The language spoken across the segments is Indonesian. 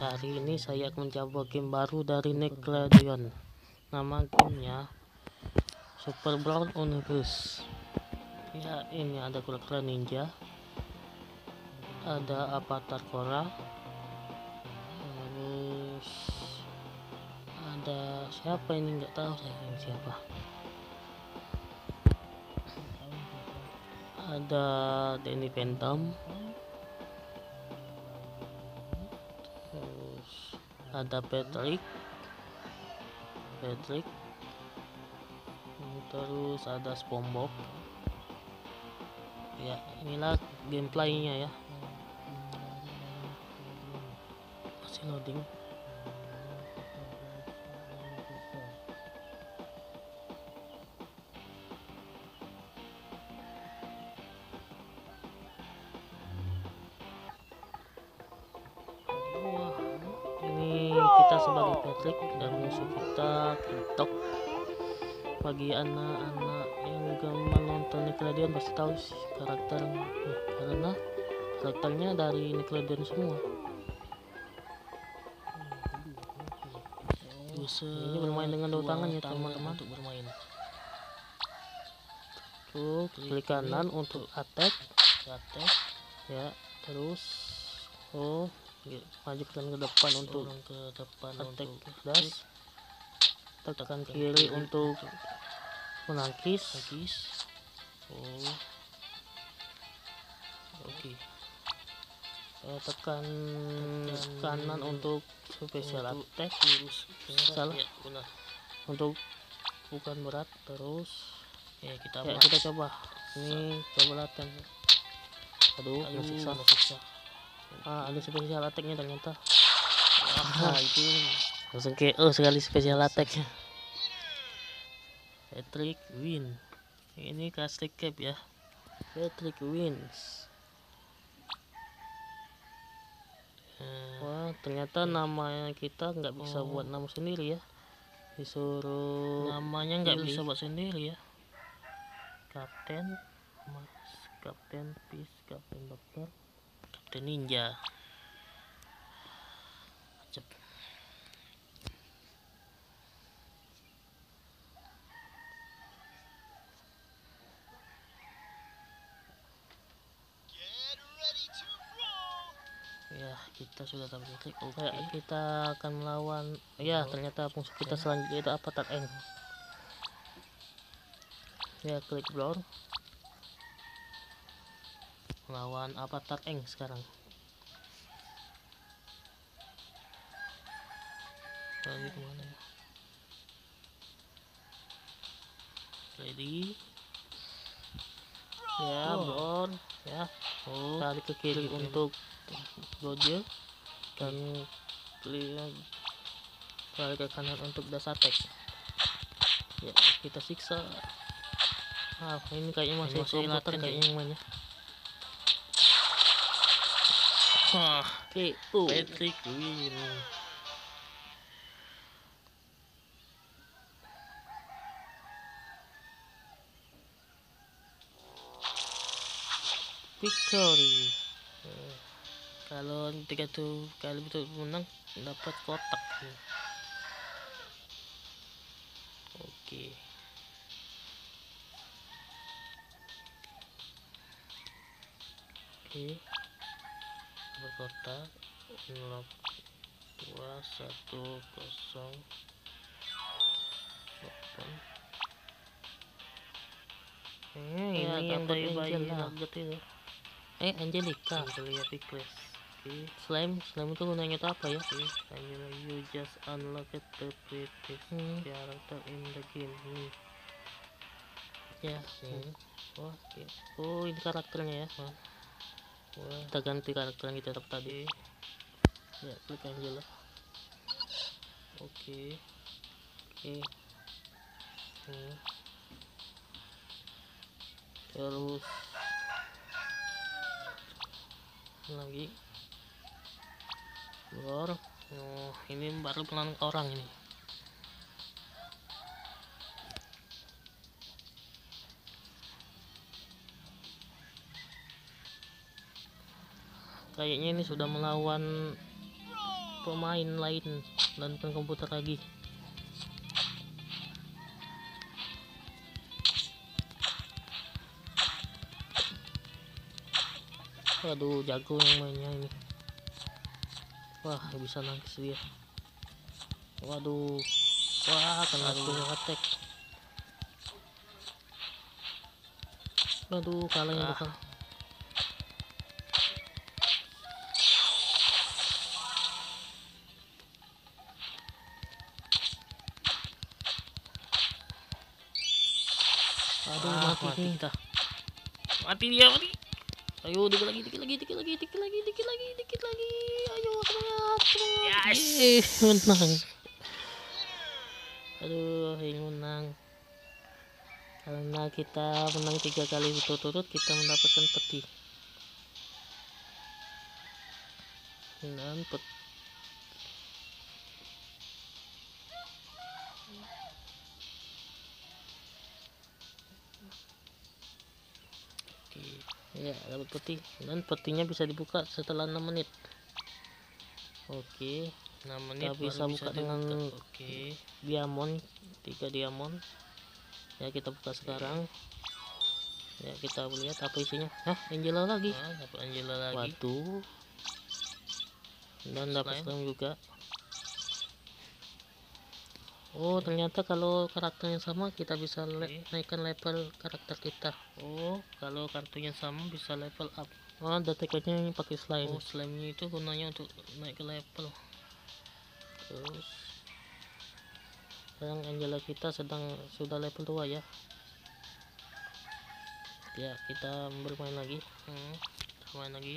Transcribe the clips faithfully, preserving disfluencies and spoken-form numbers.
Hari ini saya akan mencoba game baru dari Nickelodeon. Nama gamenya Super Brawl Universe. Ya, ini ada karakter ninja, ada avatar Korra, terus ada siapa ini, nggak tahu saya ini siapa. Ada Danny Phantom, terus ada Patrick, Patrick, terus ada SpongeBob. Ya, inilah gameplaynya ya. Masih loading. Wah, ini kita sebagai Patrick dan musuh kita TikTok. Bagi anak-anak yang gemar nonton Nickelodeon pasti tahu sih karakter nih, karena karakternya dari Nickelodeon semua. Ini bermain dengan dua tangan ya teman-teman. Untuk bermain tuh klik kanan untuk attack, attack ya, terus oh majukan ke depan untuk ke depan attack dash, tekan kiri untuk menangkis. Oh, oke. Okay. Eh, tekan kanan untuk special attack, salah ya, benar. Untuk bukan berat, terus ya kita ya, kita coba. Ini coba latihan. Aduh, Aduh siksa. siksa. Ah, ada special attacknya ternyata. Ah, itu langsung ke oh sekali special attacknya. Patrick win. Ini kasih cap ya. Patrick wins. Wah, ternyata namanya kita nggak bisa oh. buat nama sendiri ya. Disuruh namanya nggak bisa buat sendiri ya. Kapten, Mas, Kapten Peace, Kapten Dokter, Kapten Ninja. Cep. Ya, kita sudah tahu klik. Oke, okay. Kita akan melawan. Ya, ternyata musuh kita selanjutnya itu avatar Eng. Ya, klik Brawl. Melawan avatar Eng sekarang. Lagi kemana ya? Ready? Ya, Brawl. Ya, oh, tarik ke kiri untuk Roger dan klik tarik ke kanan untuk dash attack. Ya, kita siksa. Ah, ini kayaknya masih komputer kayaknya yang mainnya. Wah, oke, oh. Patrick win. Victory. Eh, kalau tiga tuh kali betul menang dapat kotak. Oke. Oke. Berkotak nol dua satu kosong delapan. Eh, ini yang dari bayi itu. Eh, Angelica, Angelia Pickles. Oke, slime, slime itu gunanya apa ya? Oke, Angela, you just unlocked the prettiest hmm. character in the game. Hmm. Ya, hmm. Oh, okay. Oh, ini karakternya ya. Oh. Wah, kita ganti karakter yang kita dapat tadi. Ya, klik Angela. Oke, okay. Oke. Okay. Hmm. Terus lagi luar. Oh, ini baru pelan orang ini. Kayaknya ini sudah melawan pemain lain dan bukan komputer lagi. Aduh, jago yang mainnya ini. Wah, bisa nangkis dia. Waduh, wah, kena punya attack. Aduh, kalah yang belakang. Aduh, ah, mati, mati kita. Mati dia, mati. Ayo, dikit lagi, dikit lagi, dikit lagi, dikit lagi, dikit lagi, dikit lagi. Ayo, semangat, semangat. Yes, yes. Menang. Aduh, yang menang. Karena kita menang tiga kali berturut-turut, kita mendapatkan peti. Dan peti. Ya, dapat peti, dan petinya bisa dibuka setelah enam menit. Oke, enam menit kita bisa buka bisa dengan oke diamond, tiga diamond. Ya, kita buka sekarang. Ya, kita lihat apa isinya. Hah, Angela lagi. Ah, dapat Angela lagi. Waduh. Dan dapat slime juga. Oh, ternyata kalau karakternya sama kita bisa le okay. naikkan level karakter kita. Oh, kalau kartunya sama bisa level up. Oh, ada tekniknya yang pakai slime. Oh, slime itu gunanya untuk naik ke level. Terus sekarang Angela kita sedang sudah level dua ya. Ya, kita bermain lagi. Hmm, bermain lagi.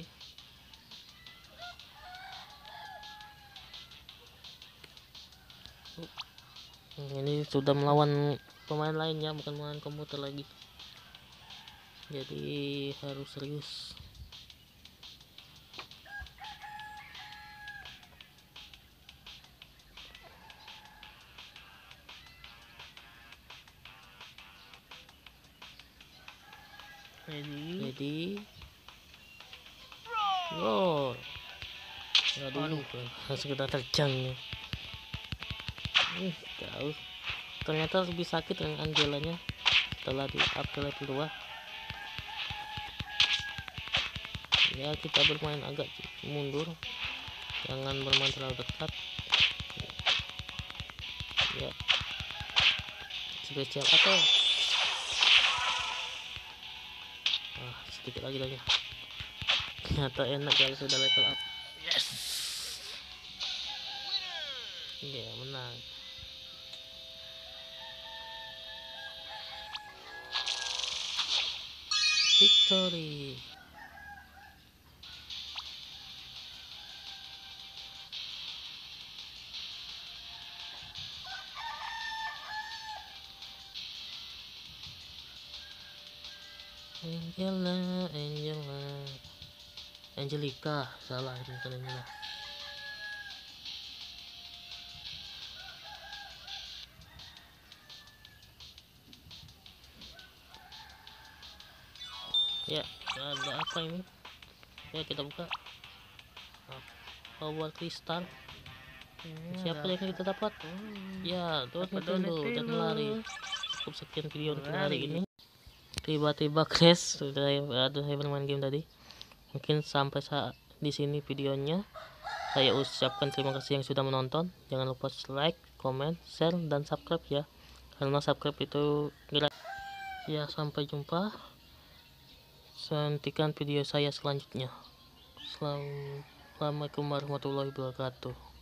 Uh. Ini sudah melawan pemain lainnya, bukan melawan komputer lagi, jadi harus serius. Ready, ready, roll. Aduh, sekedar terjang. Uh, jauh. Ternyata lebih sakit dengan Angelanya setelah di up ke level dua. Ya, kita bermain agak mundur, jangan bermain terlalu dekat. Ya, spesial atau ah, sedikit lagi lagi. Ternyata enak kalau sudah level up. Yes, ya, menang. Victory. Angela, Angela, Angelica, salah ini kan Angela. Ya, ada apa ini? Ya, kita buka. Power Crystal. Hmm, siapa yang kita dapat? Hmm. Ya, Donatello dan lari. Cukup sekian video untuk hari ini. Tiba-tiba crash, sudah ada saya bermain game tadi. Mungkin sampai saat di sini videonya. Saya ucapkan terima kasih yang sudah menonton. Jangan lupa like, comment, share, dan subscribe ya. Karena subscribe itu gratis. Ya, sampai jumpa. Nantikan video saya selanjutnya. Assalamualaikum warahmatullahi wabarakatuh.